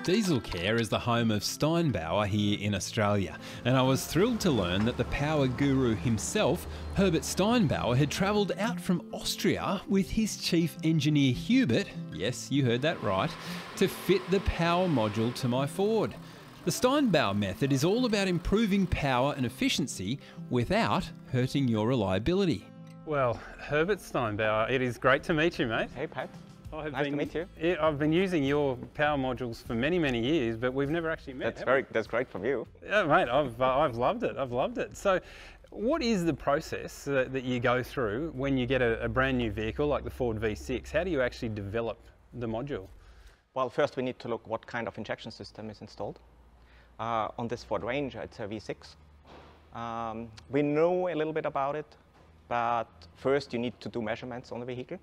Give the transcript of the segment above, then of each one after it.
Diesel Care is the home of Steinbauer here in Australia, and I was thrilled to learn that the power guru himself, Herbert Steinbauer, had travelled out from Austria with his chief engineer Hubert, yes, you heard that right, to fit the power module to my Ford. The Steinbauer method is all about improving power and efficiency without hurting your reliability. Well, Herbert Steinbauer, it is great to meet you, mate. Hey, Pat. Nice to meet you. I've been using your power modules for many, many years, but we've never actually met. That's great from you. Yeah, mate, I've loved it. I've loved it. So, what is the process that you go through when you get a brand new vehicle like the Ford V6? How do you actually develop the module? Well, first we need to look what kind of injection system is installed. On this Ford Ranger, it's a V6. We know a little bit about it, but first you need to do measurements on the vehicle.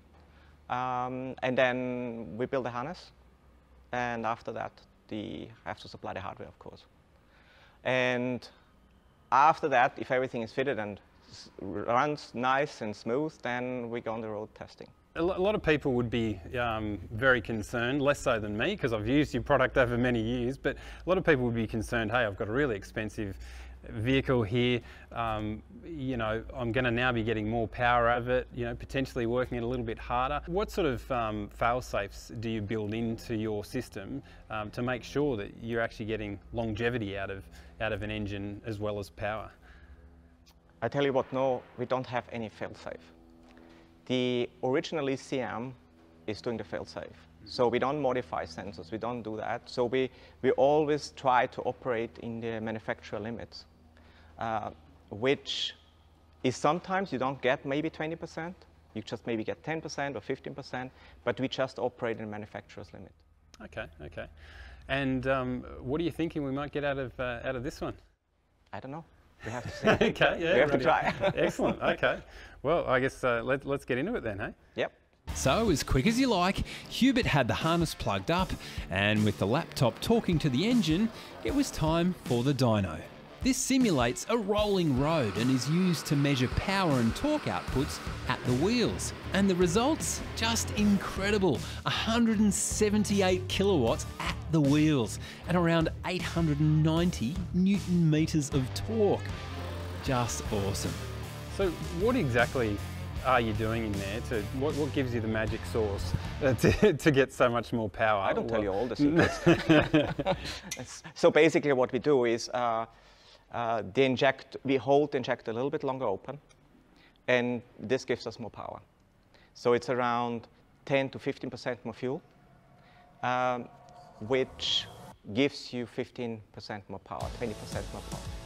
And then we build a harness, and after that, we have to supply the hardware, of course. And after that, if everything is fitted and runs nice and smooth, then we go on the road testing. A lot of people would be very concerned, less so than me, because I've used your product over many years, but a lot of people would be concerned, hey, I've got a really expensive vehicle here, you know, I'm going to now be getting more power out of it, you know, potentially working it a little bit harder. What sort of fail-safes do you build into your system to make sure that you're actually getting longevity out of an engine as well as power? I tell you what, no, we don't have any fail-safe. The original ECM is doing the fail-safe. So we don't modify sensors, we don't do that. So we always try to operate in the manufacturer limits, which is sometimes you don't get maybe 20%, you just maybe get 10% or 15%, but we just operate in the manufacturer's limit. Okay, okay. And what are you thinking we might get out of this one? I don't know. We have to see. Okay, yeah. We have to try. Excellent, okay. Well, I guess let's get into it then, hey? Yep. So, as quick as you like, Hubert had the harness plugged up, and with the laptop talking to the engine, it was time for the dyno. This simulates a rolling road and is used to measure power and torque outputs at the wheels. And the results? Just incredible. 178 kilowatts at the wheels and around 890 Newton meters of torque. Just awesome. So what exactly are you doing in there? What gives you the magic sauce to get so much more power? I don't tell you all the secrets. So basically what we do is we hold the injector a little bit longer open, and this gives us more power. So it's around 10 to 15% more fuel, which gives you 15% more power, 20% more power.